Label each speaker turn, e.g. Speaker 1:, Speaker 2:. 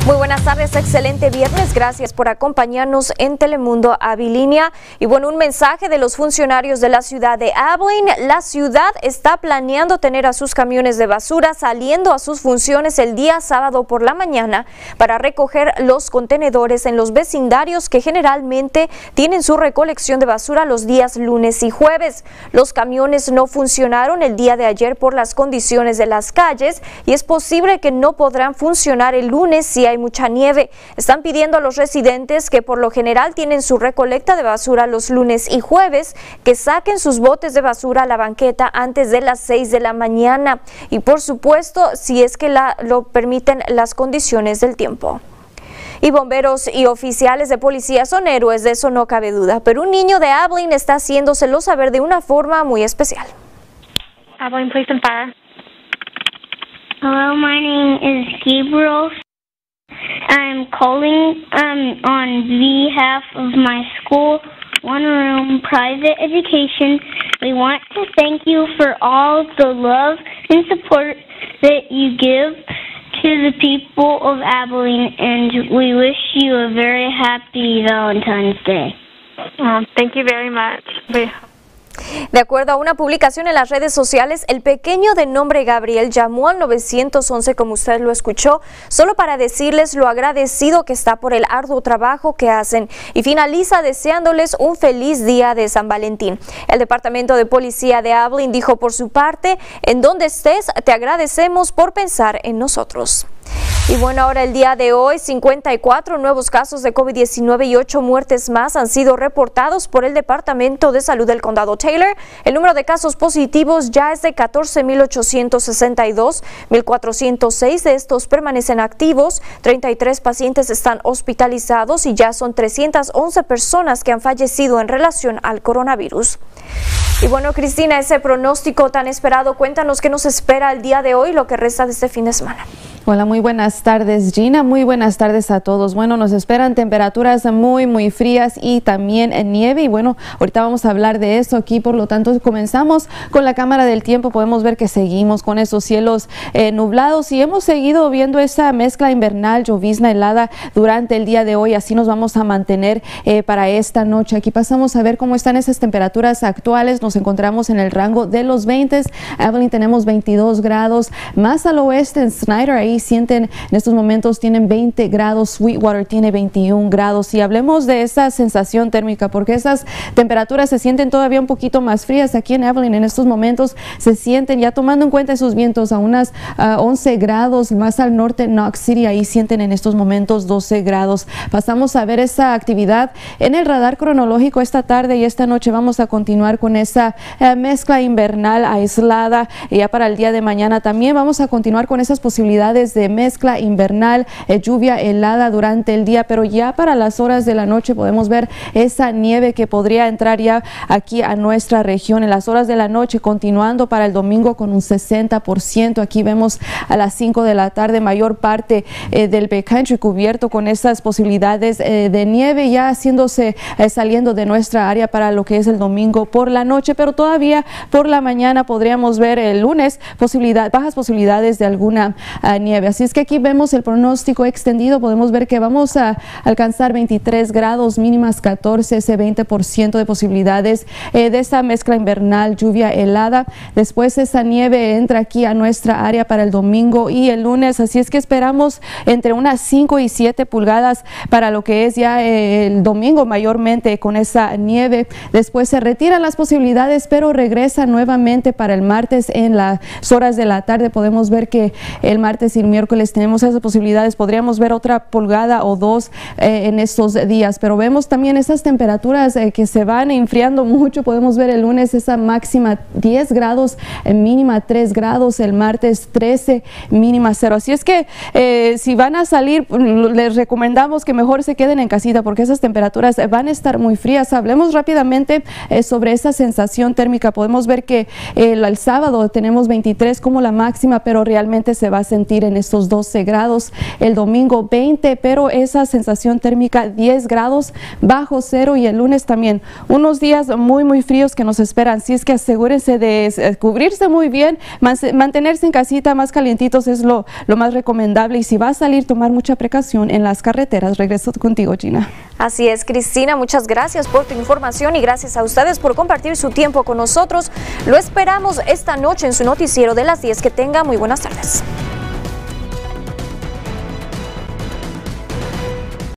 Speaker 1: Muy buenas tardes, excelente viernes, gracias por acompañarnos en Telemundo Abilinia. Y bueno, un mensaje de los funcionarios de la ciudad de Abilene. La ciudad está planeando tener a sus camiones de basura saliendo a sus funciones el día sábado por la mañana para recoger los contenedores en los vecindarios que generalmente tienen su recolección de basura los días lunes y jueves. Los camiones no funcionaron el día de ayer por las condiciones de las calles y es posible que no podrán funcionar el lunes si hay mucha nieve. Están pidiendo a los residentes que por lo general tienen su recolecta de basura los lunes y jueves que saquen sus botes de basura a la banqueta antes de las 6 de la mañana y por supuesto si es que lo permiten las condiciones del tiempo. Y bomberos y oficiales de policía son héroes, de eso no cabe duda, pero un niño de Abilene está haciéndoselo saber de una forma muy especial.
Speaker 2: Abilene Police and Fire.
Speaker 3: Hello, my name is Gabriel. I'm calling on behalf of my school, One Room Private Education. We want to thank you for all the love and support that you give to the people of Abilene, and we wish you a very happy Valentine's Day.
Speaker 2: Thank you very much.
Speaker 1: De acuerdo a una publicación en las redes sociales, el pequeño de nombre Gabriel llamó al 911, como usted lo escuchó, solo para decirles lo agradecido que está por el arduo trabajo que hacen y finaliza deseándoles un feliz día de San Valentín. El Departamento de Policía de Abilene dijo por su parte, en donde estés, te agradecemos por pensar en nosotros. Y bueno, ahora el día de hoy, 54 nuevos casos de COVID-19 y 8 muertes más han sido reportados por el Departamento de Salud del Condado Taylor. El número de casos positivos ya es de 14,862, 1,406 de estos permanecen activos, 33 pacientes están hospitalizados y ya son 311 personas que han fallecido en relación al coronavirus. Y bueno, Cristina, ese pronóstico tan esperado, cuéntanos qué nos espera el día de hoy, lo que resta de este fin de semana.
Speaker 4: Hola, muy buenas tardes, Gina. Muy buenas tardes a todos. Bueno, nos esperan temperaturas muy frías y también nieve. Y bueno, ahorita vamos a hablar de eso aquí. Por lo tanto, comenzamos con la cámara del tiempo. Podemos ver que seguimos con esos cielos nublados y hemos seguido viendo esa mezcla invernal, llovizna helada durante el día de hoy. Así nos vamos a mantener para esta noche. Aquí pasamos a ver cómo están esas temperaturas actuales. Nos encontramos en el rango de los 20. Abilene tenemos 22 grados. Más al oeste en Snyder, ahí sienten en estos momentos tienen 20 grados, Sweetwater tiene 21 grados y hablemos de esa sensación térmica porque esas temperaturas se sienten todavía un poquito más frías aquí en Abilene. En estos momentos se sienten ya tomando en cuenta esos vientos a unas 11 grados, más al norte Knox City, ahí sienten en estos momentos 12 grados. Pasamos a ver esa actividad en el radar cronológico esta tarde y esta noche vamos a continuar con esa mezcla invernal aislada y ya para el día de mañana también vamos a continuar con esas posibilidades de mezcla invernal, lluvia helada durante el día, pero ya para las horas de la noche podemos ver esa nieve que podría entrar ya aquí a nuestra región en las horas de la noche, continuando para el domingo con un 60%. Aquí vemos a las 5 de la tarde mayor parte del backcountry cubierto con esas posibilidades de nieve ya haciéndose, saliendo de nuestra área para lo que es el domingo por la noche, pero todavía por la mañana podríamos ver el lunes bajas posibilidades de alguna nieve. Así es que aquí vemos el pronóstico extendido, podemos ver que vamos a alcanzar 23 grados, mínimas 14, ese 20% de posibilidades de esa mezcla invernal, lluvia helada. Después esa nieve entra aquí a nuestra área para el domingo y el lunes, así es que esperamos entre unas 5 y 7 pulgadas para lo que es ya el domingo mayormente con esa nieve. Después se retiran las posibilidades, pero regresa nuevamente para el martes en las horas de la tarde. Podemos ver que el martes y el miércoles tenemos esas posibilidades, podríamos ver otra pulgada o 2 en estos días, pero vemos también esas temperaturas que se van enfriando mucho. Podemos ver el lunes esa máxima 10 grados, mínima 3 grados, el martes 13, mínima 0. Así es que si van a salir, les recomendamos que mejor se queden en casita porque esas temperaturas van a estar muy frías. Hablemos rápidamente sobre esa sensación térmica. Podemos ver que el sábado tenemos 23 como la máxima, pero realmente se va a sentir en estos 12 grados, el domingo 20, pero esa sensación térmica 10 grados bajo cero, y el lunes también unos días muy fríos que nos esperan. Así es que asegúrense de cubrirse muy bien, mantenerse en casita, más calientitos es lo más recomendable, y si va a salir, tomar mucha precaución en las carreteras. Regreso contigo, Gina.
Speaker 1: Así es, Cristina, muchas gracias por tu información y gracias a ustedes por compartir su tiempo con nosotros. Lo esperamos esta noche en su noticiero de las 10. Que tenga muy buenas tardes.